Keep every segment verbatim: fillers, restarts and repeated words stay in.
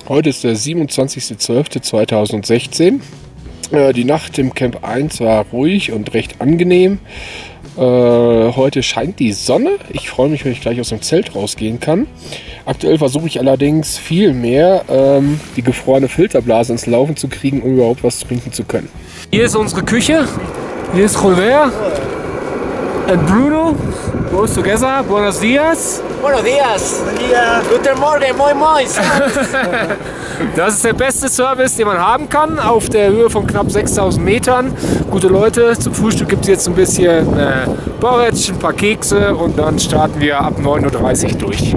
Heute ist der siebenundzwanzigster zwölfter zweitausendsechzehn. Äh, die Nacht im Camp eins war ruhig und recht angenehm. Äh, heute scheint die Sonne. Ich freue mich, wenn ich gleich aus dem Zelt rausgehen kann. Aktuell versuche ich allerdings viel mehr, ähm, die gefrorene Filterblase ins Laufen zu kriegen, um überhaupt was trinken zu können. Hier ist unsere Küche. Hier ist Robert und Bruno. Both together. Buenos dias. Buenos dias. Buen dia. Guten Morgen. Moin Moin. Das ist der beste Service, den man haben kann, auf der Höhe von knapp sechstausend Metern. Gute Leute, zum Frühstück gibt es jetzt ein bisschen äh, Porridge, ein paar Kekse und dann starten wir ab neun Uhr dreißig durch.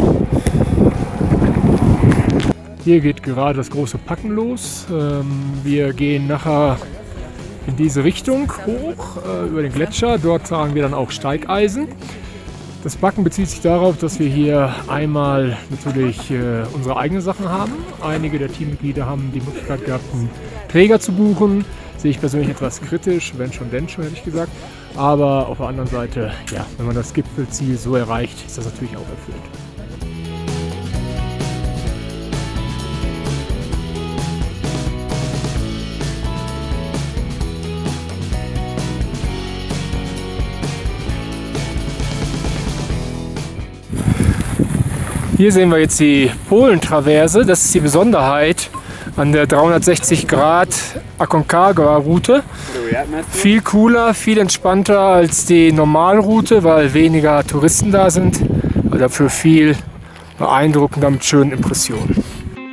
Hier geht gerade das große Packen los. Ähm, wir gehen nachher in diese Richtung hoch, äh, über den Gletscher. Dort tragen wir dann auch Steigeisen. Das Backen bezieht sich darauf, dass wir hier einmal natürlich äh, unsere eigenen Sachen haben. Einige der Teammitglieder haben die Möglichkeit gehabt, einen Träger zu buchen. Sehe ich persönlich etwas kritisch, wenn schon, denn schon, hätte ich gesagt. Aber auf der anderen Seite, ja, wenn man das Gipfelziel so erreicht, ist das natürlich auch erfüllt. Hier sehen wir jetzt die Polentraverse. Das ist die Besonderheit an der dreihundertsechzig Grad Aconcagua-Route. Viel cooler, viel entspannter als die Normalroute, weil weniger Touristen da sind. Aber dafür viel beeindruckender mit schönen Impressionen.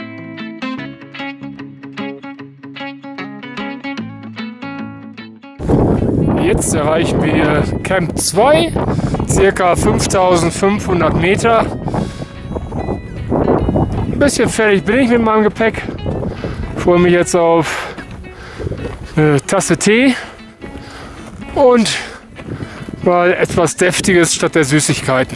Jetzt erreichen wir Camp zwei, ca. fünftausendfünfhundert Meter. Ein bisschen fertig bin ich mit meinem Gepäck. Freue mich jetzt auf eine Tasse Tee und mal etwas Deftiges statt der Süßigkeiten.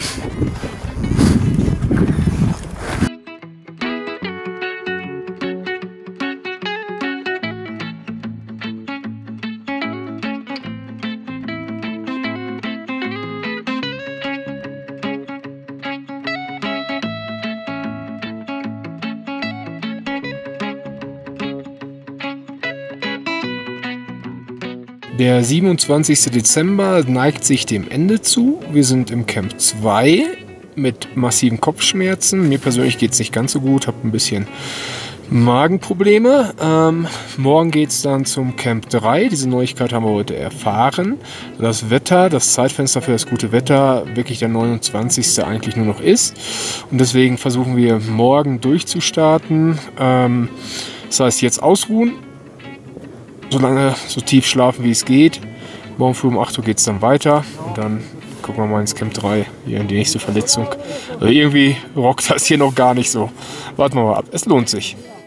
Der siebenundzwanzigster Dezember neigt sich dem Ende zu. Wir sind im Camp zwei mit massiven Kopfschmerzen. Mir persönlich geht es nicht ganz so gut, habe ein bisschen Magenprobleme. Ähm, morgen geht es dann zum Camp drei. Diese Neuigkeit haben wir heute erfahren. Das Wetter, das Zeitfenster für das gute Wetter, wirklich der neunundzwanzigste eigentlich nur noch ist. Und deswegen versuchen wir morgen durchzustarten. Ähm, das heißt, jetzt ausruhen. So lange so tief schlafen, wie es geht. Morgen früh um acht Uhr geht es dann weiter. Und dann gucken wir mal ins Camp drei, hier in die nächste Verletzung. Also irgendwie rockt das hier noch gar nicht so. Warten wir mal ab. Es lohnt sich.